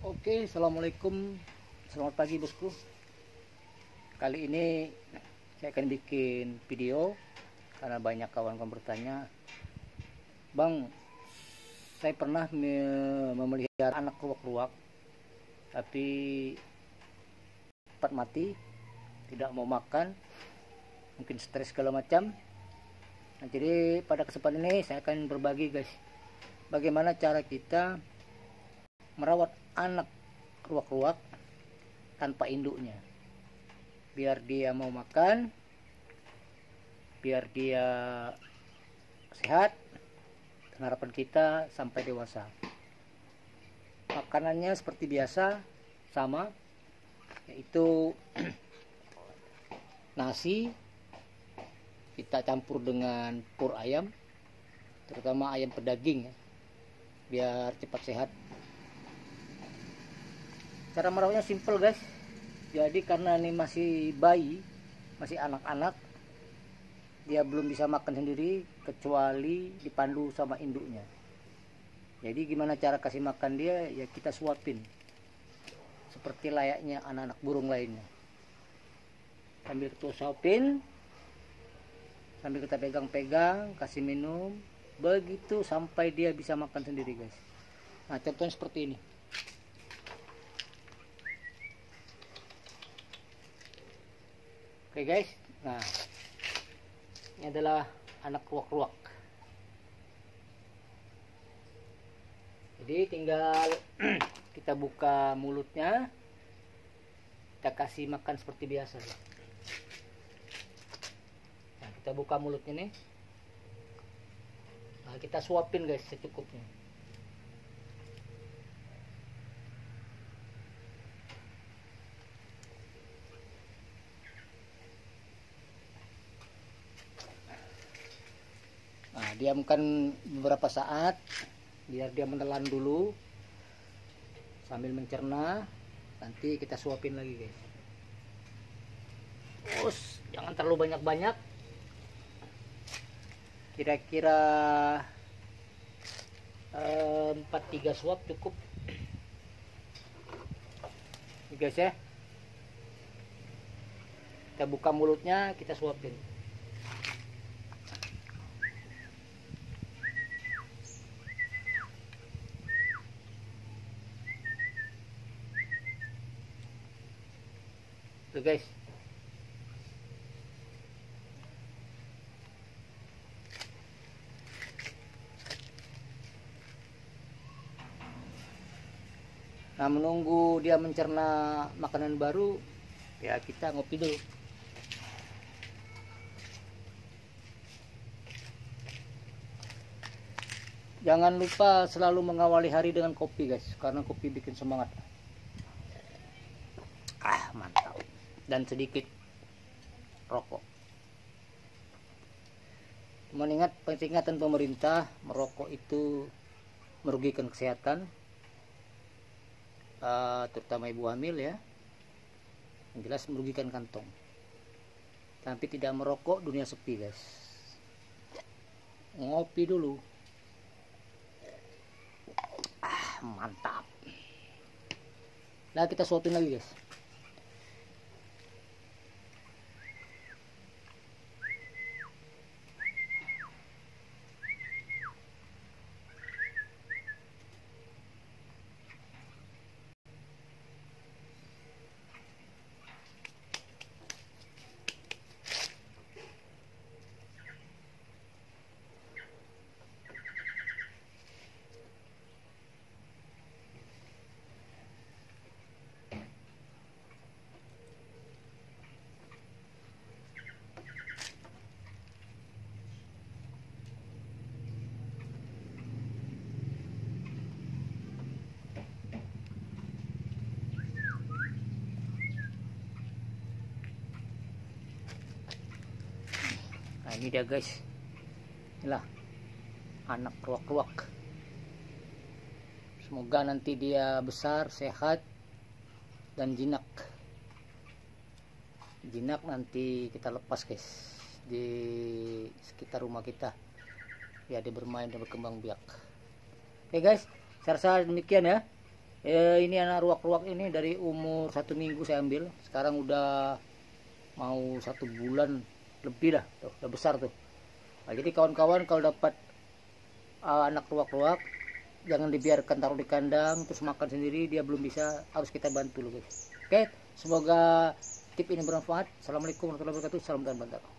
Oke, assalamualaikum, selamat pagi bosku. Kali ini saya akan bikin video karena banyak kawan-kawan bertanya, Bang, saya pernah memelihara anak ruak-ruak, tapi cepat mati, tidak mau makan, mungkin stres segala macam. Nah, jadi pada kesempatan ini saya akan berbagi, guys, bagaimana cara kita merawat anak ruak-ruak tanpa induknya, biar dia mau makan, biar dia sehat, dan harapan kita sampai dewasa. Makanannya seperti biasa, sama, yaitu nasi kita campur dengan pur ayam, terutama ayam pedaging ya, biar cepat sehat. Cara merawatnya simple, guys. Jadi karena ini masih bayi, masih anak-anak, dia belum bisa makan sendiri kecuali dipandu sama induknya. Jadi gimana cara kasih makan dia? Ya kita suapin seperti layaknya anak-anak burung lainnya. Sambil kita suapin, sambil kita pegang-pegang, kasih minum, begitu sampai dia bisa makan sendiri, guys. Nah, contohnya seperti ini. Oke, guys, nah ini adalah anak ruak-ruak. Jadi tinggal kita buka mulutnya, kita kasih makan seperti biasa. Nah, kita buka mulutnya nih, nah, kita suapin, guys, secukupnya. Nah, diamkan beberapa saat biar dia menelan dulu sambil mencerna. Nanti kita suapin lagi, guys. Terus jangan terlalu banyak-banyak, kira-kira 4-3 suap cukup, ini, guys ya. Kita buka mulutnya, kita suapin. Tuh, guys. Nah, menunggu dia mencerna makanan baru, ya kita ngopi dulu. Jangan lupa selalu mengawali hari dengan kopi, guys, karena kopi bikin semangat. Mantap. Dan sedikit rokok. Cuman ingat, peringatan pemerintah, merokok itu merugikan kesehatan, terutama ibu hamil ya. Yang jelas merugikan kantong. Tapi tidak merokok, dunia sepi, guys. Ngopi dulu. Mantap. Nah, kita suapin lagi, guys. Nah, ini dia, guys. Inilah anak ruak-ruak. Semoga nanti dia besar, sehat, dan jinak. Jinak nanti kita lepas, guys, di sekitar rumah kita. Ya, dia bermain dan berkembang biak. Oke, guys, saya rasa demikian ya. Ini anak ruak-ruak ini dari umur 1 minggu saya ambil, sekarang udah mau 1 bulan lebih dah, tuh, udah besar tuh. Nah, jadi kawan-kawan kalau dapat anak ruak-ruak, jangan dibiarkan taruh di kandang terus makan sendiri, dia belum bisa, harus kita bantu loh guys. Oke, semoga tip ini bermanfaat. Assalamualaikum warahmatullahi wabarakatuh. Salam dan bantar.